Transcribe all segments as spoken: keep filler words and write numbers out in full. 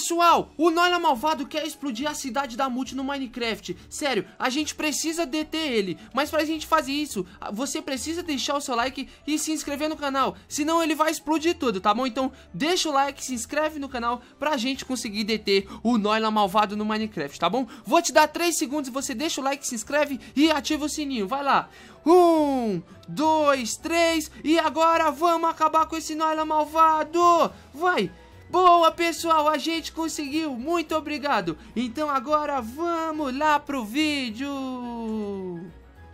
Pessoal, o Noila Malvado quer explodir a cidade da Multi no Minecraft. Sério, a gente precisa deter ele. Mas pra gente fazer isso, você precisa deixar o seu like e se inscrever no canal. Senão ele vai explodir tudo, tá bom? Então deixa o like, se inscreve no canal pra gente conseguir deter o Noila Malvado no Minecraft, tá bom? Vou te dar três segundos, você deixa o like, se inscreve e ativa o sininho. Vai lá. Um, dois, três. E agora vamos acabar com esse Noila Malvado. Vai. Boa, pessoal, a gente conseguiu, muito obrigado. Então agora vamos lá pro vídeo.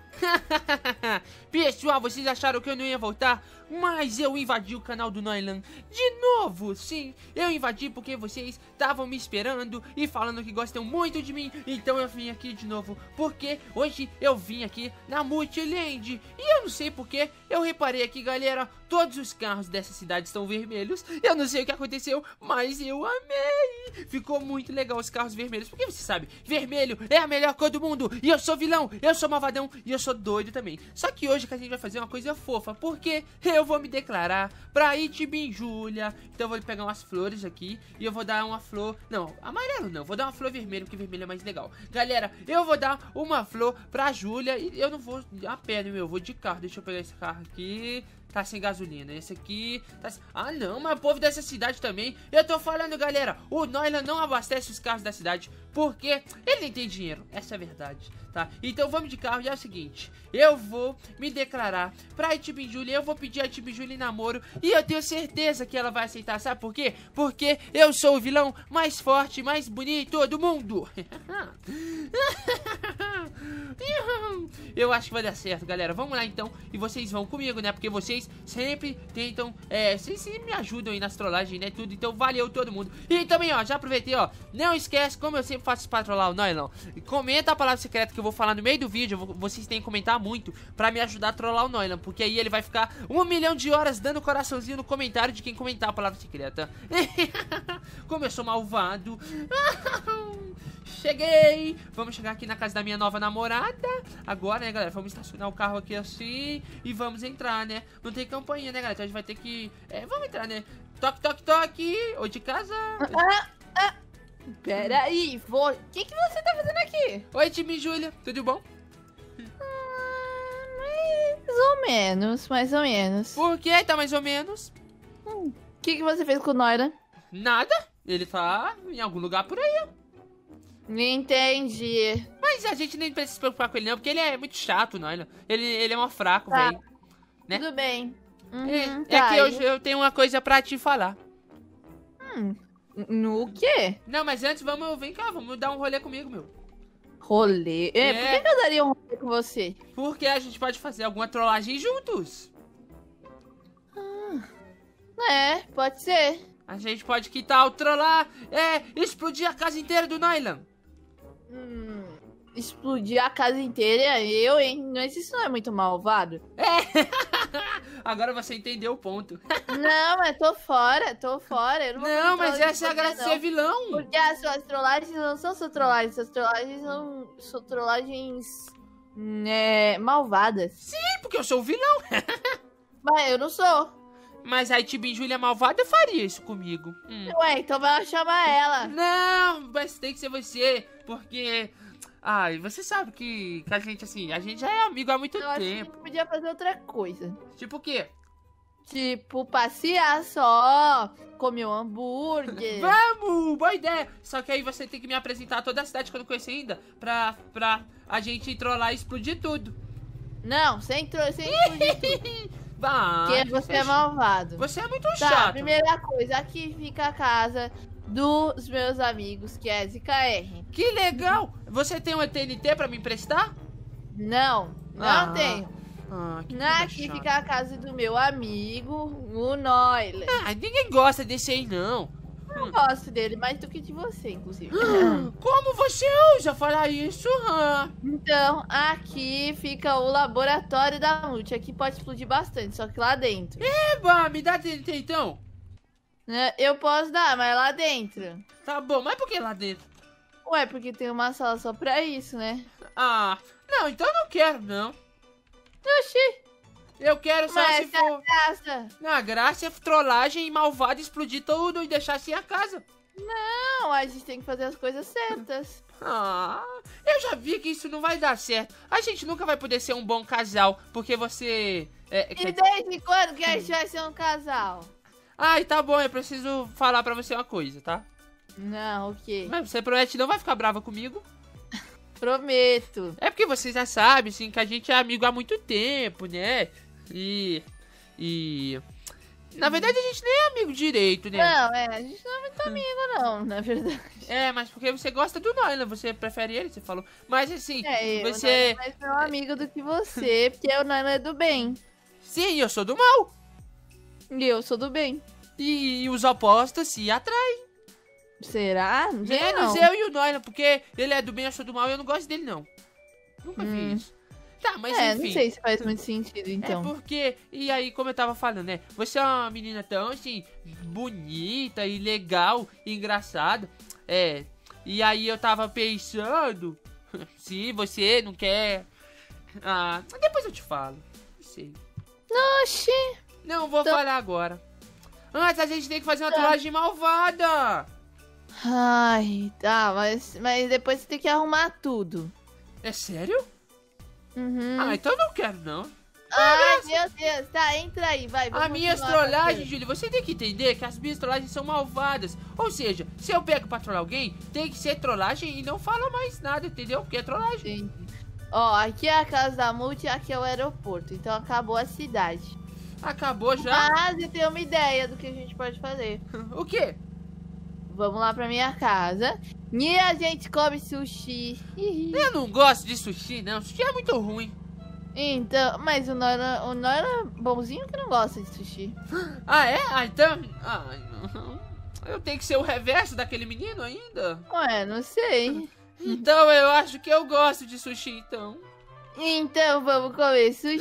Pessoal, vocês acharam que eu não ia voltar? Mas eu invadi o canal do Noilan de novo, sim. Eu invadi porque vocês estavam me esperando e falando que gostam muito de mim. Então eu vim aqui de novo, porque hoje eu vim aqui na Multiland. E eu não sei porque, eu reparei aqui, galera, todos os carros dessa cidade estão vermelhos. Eu não sei o que aconteceu, mas eu amei. Ficou muito legal os carros vermelhos, porque você sabe, vermelho é a melhor cor do mundo. E eu sou vilão, eu sou malvadão e eu sou doido também. Só que hoje que a gente vai fazer uma coisa fofa, porque eu vou me declarar pra Itibin Júlia. Então eu vou pegar umas flores aqui e eu vou dar uma flor... Não, amarelo não, vou dar uma flor vermelha, porque vermelho é mais legal. Galera, eu vou dar uma flor pra Júlia e eu não vou a pé, meu, eu vou de carro. Deixa eu pegar esse carro aqui. Tá sem gasolina, esse aqui tá... Ah não, mas o povo dessa cidade também. Eu tô falando, galera, o Noila não abastece os carros da cidade porque ele nem tem dinheiro, essa é a verdade, tá? Então vamos de carro e é o seguinte, eu vou me declarar pra Itibin Júlia. Eu vou pedir a Itibin Júlia em namoro e eu tenho certeza que ela vai aceitar, sabe por quê? Porque eu sou o vilão mais forte, mais bonito do mundo. Eu acho que vai dar certo, galera. Vamos lá então, e vocês vão comigo, né? Porque vocês sempre tentam, é, vocês sempre me ajudam aí nas trollagens, né? Tudo, então valeu todo mundo. E também, ó, já aproveitei, ó, não esquece, como eu sempre faço pra trollar o Noilão, comenta a palavra secreta que eu vou falar no meio do vídeo. Vou, vocês têm que comentar muito pra me ajudar a trollar o Noilão, porque aí ele vai ficar um milhão de horas dando coraçãozinho no comentário de quem comentar a palavra secreta. Como eu sou malvado. Cheguei! Vamos chegar aqui na casa da minha nova namorada. Agora, né, galera? Vamos estacionar o carro aqui assim e vamos entrar, né? Não tem campainha, né, galera? Então a gente vai ter que... É, vamos entrar, né? Toque, toque, toque! Oi, de casa? Ah, ah. Peraí, vou... O que, que você tá fazendo aqui? Oi, time Júlia. Tudo bom? Ah, mais ou menos, mais ou menos. Por que tá mais ou menos? O hum, que, que você fez com o Noira? Nada. Ele tá em algum lugar por aí. Entendi. Mas a gente nem precisa se preocupar com ele não, porque ele é muito chato, não. Ele, ele é um fraco, tá. velho. Né? Tudo bem. Uhum, é, tá, é que hoje eu tenho uma coisa pra te falar. Hum, no quê? Não, mas antes vamos, vem cá, vamos dar um rolê comigo, meu. Rolê? É, É. por que, que eu daria um rolê com você? Porque a gente pode fazer alguma trollagem juntos. Ah, é, pode ser. A gente pode, que tal, trollar, é, explodir a casa inteira do Noilan. Hum, explodir a casa inteira, eu, hein? Mas isso não é muito malvado? É, agora você entendeu o ponto. Não, mas tô fora, tô fora. Eu não vou Não, mas fazer essa é a graça de ser vilão. Porque as suas trollagens não são só trollagens, suas trollagens são, são trollagens é, malvadas. Sim, porque eu sou o vilão. Mas eu não sou. Mas a Itibin Júlia malvada faria isso comigo. Hum. Ué, então vai chamar ela. Não, mas tem que ser você, porque... Ai, você sabe que, que a gente, assim, a gente já é amigo há muito Eu acho que a tempo. gente podia fazer outra coisa. Tipo o quê? Tipo, passear só, comer um hambúrguer. Vamos, boa ideia. Só que aí você tem que me apresentar toda a cidade que eu não conheço ainda, pra, pra a gente trollar e explodir tudo. Não, sem, tro sem explodir tudo. Vai. Porque você é malvado. Você é muito Tá, chato. primeira coisa, aqui fica a casa dos meus amigos, que é Zika R. Que legal. Você tem um E T N T pra me emprestar? Não, não Ah. tenho. Ah, que coisa Aqui chata. fica a casa do meu amigo, o Noile. Ah, ninguém gosta desse aí, não. Eu gosto dele mais do que de você, inclusive. Como você ousa falar isso? Ah. Então, aqui fica o laboratório da Multi. Aqui pode explodir bastante, só que lá dentro. Eba, me dá T N T então. Né, eu posso dar, mas lá dentro. Tá bom, mas por que lá dentro? Ué, porque tem uma sala só pra isso, né? Ah, não, então eu não quero, não. Oxi, Eu quero só mas se essa é a for... graça. A graça é trollagem e malvado explodir tudo e deixar assim a casa. Não, a gente tem que fazer as coisas certas. Ah, eu já vi que isso não vai dar certo. A gente nunca vai poder ser um bom casal, porque você... É, E quer- desde quando que a gente vai ser um casal? Ai, tá bom, eu preciso falar pra você uma coisa, tá? Não, o quê? Mas você promete não vai ficar brava comigo? Prometo. É porque você já sabe, assim, que a gente é amigo há muito tempo, né? E... E... Na verdade, a gente nem é amigo direito, né? Não, é, a gente não é muito amigo, não, na verdade. É, mas porque você gosta do Nolan, você prefere ele, você falou. Mas assim, É, eu você... não mais meu amigo do que você, porque o Nana é do bem. Sim, eu sou do mal. E eu sou do bem. E, e os opostos se atraem. Será? Não sei Menos não. eu e o Nolan, porque ele é do bem, eu sou do mal e eu não gosto dele, não. Nunca vi Hum. isso. Tá, mas É, enfim. não sei se faz muito sentido, então. É porque, e aí, como eu tava falando, né? Você é uma menina tão, assim, bonita e legal e engraçada. É, e aí eu tava pensando, se você não quer... Ah, depois eu te falo. Não sei. Oxi. Não, vou Tô- falar agora. Antes a gente tem que fazer uma Tá. trollagem malvada. Ai, tá, mas, mas depois você tem que arrumar tudo. É sério? Uhum. Ah, então eu não quero, não. Ai, meu Deus. Tá, entra aí, vai. As vamos minhas continuar trollagens, fazendo. Júlio, você tem que entender que as minhas trollagens são malvadas. Ou seja, se eu pego pra trollar alguém, tem que ser trollagem e não fala mais nada, entendeu? Porque é trollagem. Entendi. Ó, aqui é a casa da Multi e aqui é o aeroporto. Então acabou a cidade. Acabou já? Mas eu tenho uma ideia do que a gente pode fazer. O quê? Vamos lá pra minha casa. E a gente come sushi. Eu não gosto de sushi, não. Sushi é muito ruim. Então, mas o Nora, o Nora bonzinho que não gosta de sushi. Ah, é? Ah, então... Ah, não. Eu tenho que ser o reverso daquele menino ainda? Ué, não sei. Então eu acho que eu gosto de sushi, então. Então vamos comer sushi.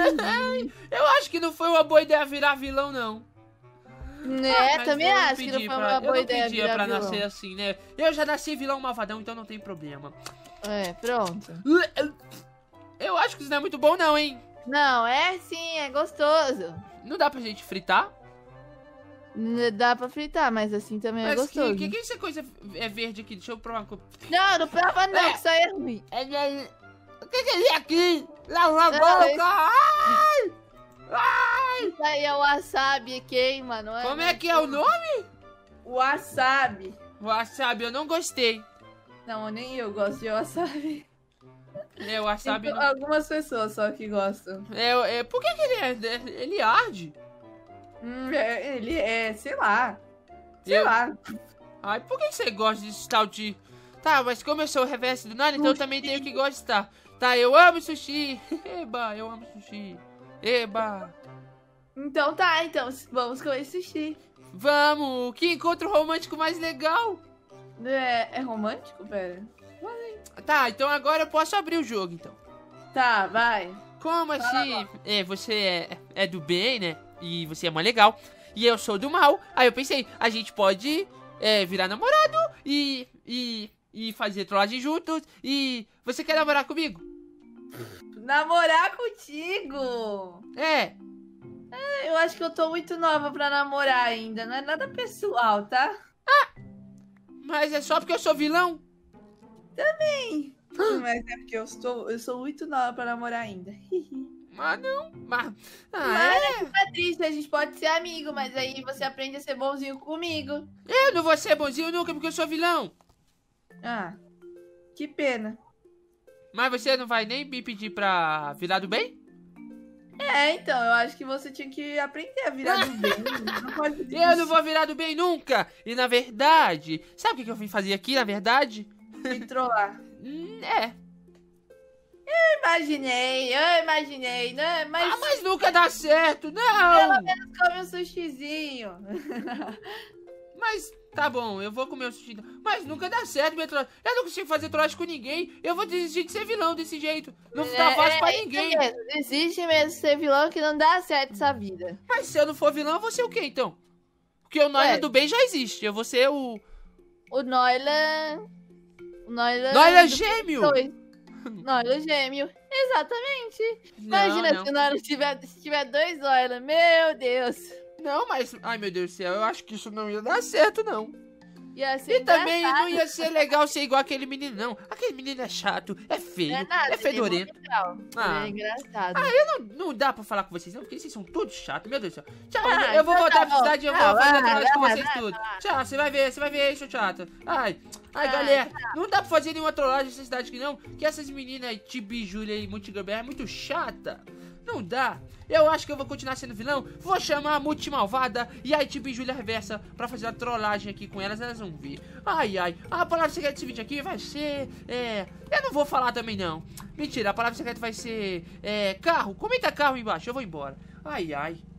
Eu acho que não foi uma boa ideia virar vilão, não. Né, Ah, mas também eu acho que não pedi foi pra- uma boa Eu ideia não pedia virar pra vilão. nascer assim, né? Eu já nasci vilão malvadão, então não tem problema. É, pronto. Eu acho que isso não é muito bom, não, hein? Não, é sim, é gostoso. Não dá pra gente fritar? N- Dá pra fritar, mas assim também é Mas que, gostoso. que, que essa coisa é verde aqui? Deixa eu provar uma coisa. Não, não prova não, É. que isso aí é ruim. O que que é aqui? Lava a Não, boca! Ai! Ai! Isso aí é wasabi, queima, não é? Como é que é o nome? Wasabi. Wasabi, eu não gostei. Não, nem eu gosto de wasabi. É, o wasabi Tem não... algumas pessoas só que gostam. É, é, por que que ele é... Ele arde? Hum, é, ele é, sei lá. Sei Eu- lá. Ai, por que que você gosta desse tal de... Tá, mas como eu sou o reverso do Nani, então eu também tenho que gostar. Tá, eu amo sushi. Eba, eu amo sushi. Eba. Então tá, então vamos comer sushi. Vamos, que encontro romântico mais legal. É, é romântico, pera? Tá, então agora eu posso abrir o jogo, então. Tá, vai. Como assim? É, você é, é do bem, né? E você é mais legal. E eu sou do mal. Aí eu pensei, a gente pode é, virar namorado e, e, e fazer trollagem juntos. E você quer namorar comigo? Namorar contigo? É. Eu acho que eu tô muito nova pra namorar ainda. Não é nada pessoal, tá? Mas é só porque eu sou vilão? Mas é porque eu, estou, eu sou muito nova pra namorar ainda. Mas não. Mas, ah, Mas é. não é triste, a gente pode ser amigo, mas aí você aprende a ser bonzinho comigo. Eu não vou ser bonzinho nunca porque eu sou vilão. Ah, que pena. Mas você não vai nem me pedir pra virar do bem? É, então, eu acho que você tinha que aprender a virar do bem. Não pode Eu não vou virar do bem nunca. E na verdade, sabe o que que eu vim fazer aqui, na verdade? me trollar. Hum, é. Eu imaginei, eu imaginei, né? Mas Ah, mas nunca dá certo, pelo não! menos come um sushizinho. Mas tá bom, eu vou comer o sushi. Mas nunca dá certo, minha trollagem. Eu não consigo fazer trollagem com ninguém. Eu vou desistir de ser vilão desse jeito. Não tá fácil pra isso ninguém. mesmo. Existe mesmo ser vilão que não dá certo essa vida. Mas se eu não for vilão, eu vou ser o quê, então? Porque o Noia Ué. do bem já existe. Eu vou ser o... O Noila... O Noila... Noia do- gêmeo! Dois. Noila gêmeo. Exatamente. Não, Imagina não. se o Noila tiver, se tiver dois Noila. Meu Deus. Não, mas... Ai, meu Deus do céu. Eu acho que isso não ia dar certo, não. Ia ser E também engraçado. não ia ser legal ser igual aquele menino, não. Aquele menino é chato, é feio, Não é nada, é fedorento. ele é muito legal. Ah. Ele é engraçado. Não, não dá pra falar com vocês, não, porque vocês são todos chatos, meu Deus do céu. Tchau, Ah, eu vou então voltar tá pra bom. cidade e eu Tchau, vou fazer vai, trollagem com vai, vocês vai, tudo. vai. Tchau, você vai ver, você vai ver, seu chato. Ai, ai, Ai, galera, não dá pra fazer nenhuma trollagem nessa cidade aqui não, que essas meninas, Tibi, Júlia e Multigamber é muito chata. Não dá. Eu acho que eu vou continuar sendo vilão. Vou chamar a Multi Malvada e a Tibi e Júlia Reversa pra fazer a trollagem aqui com elas. Elas vão ver. Ai, ai. A palavra secreta desse vídeo aqui vai ser... É... Eu não vou falar também, não. Mentira, a palavra secreta vai ser... É... Carro. Comenta carro embaixo. Eu vou embora. Ai, ai.